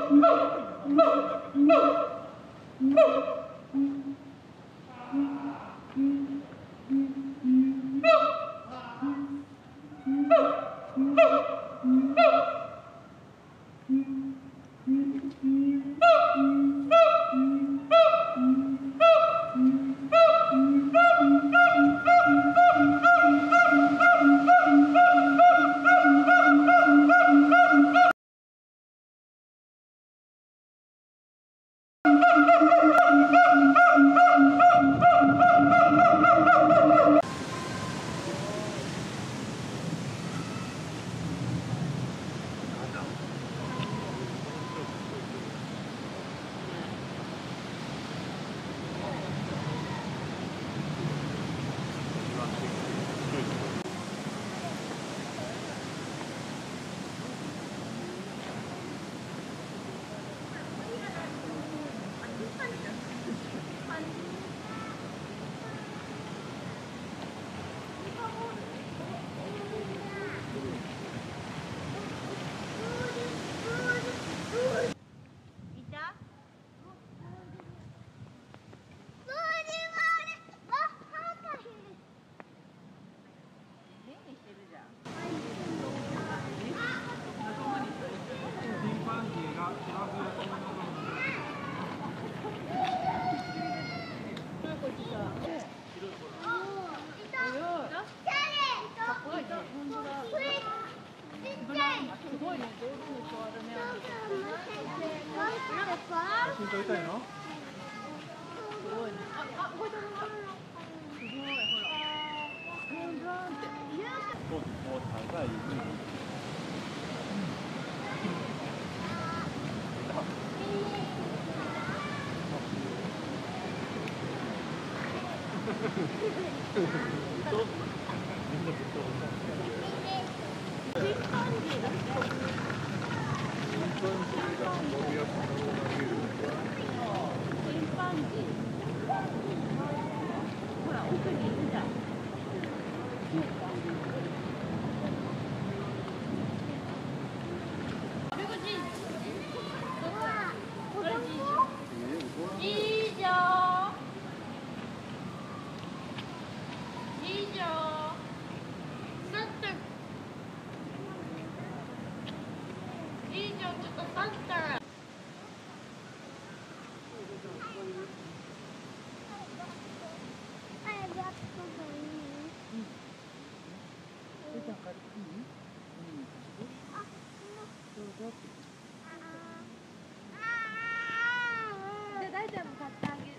撮りたいの？ すごいね。これだ。すごい、ほら。 もう高い。 ほら、奥にいるじゃん。大ちゃんも買ってあげる。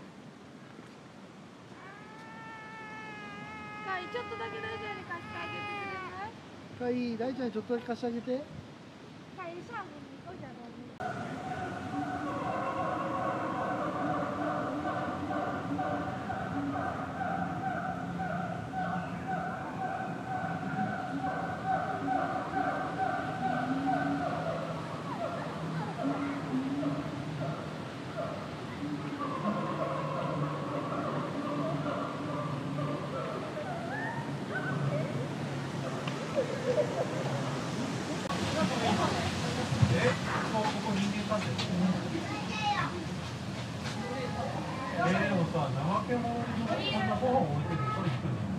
かい、ちょっとだけ大ちゃんに貸してあげてくれない？ かい、大ちゃんにちょっとだけ貸してあげて。 かい、シャープに行こうじゃん。 でもさ、怠け者にこんなご飯置いててそれ作るの？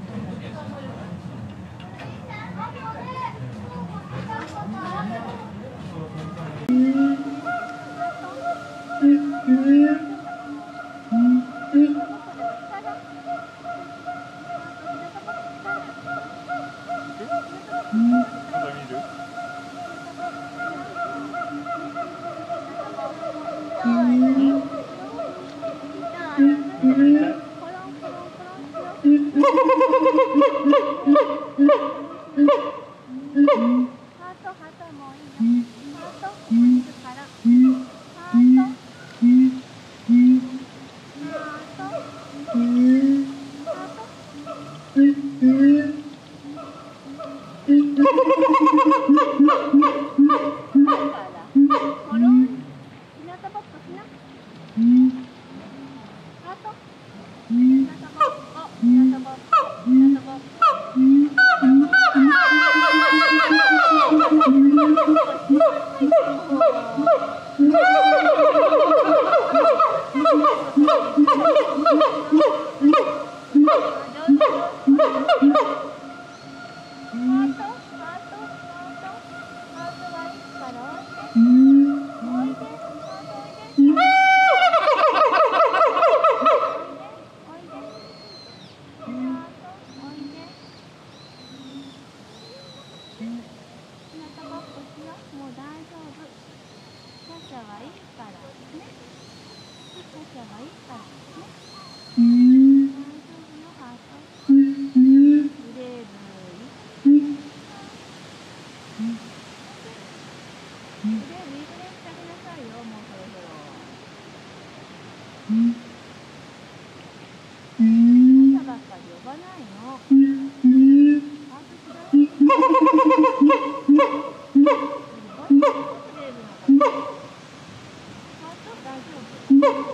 茶はいいからね。お茶はいいからね。大丈夫よ、ハート。ブレーブいいブレーブいいブレーしてあげなさいよ、もうそろそろ。お茶ばっかり呼ばないの。ハートしろよ。ブレーブのこと。ハート大丈夫。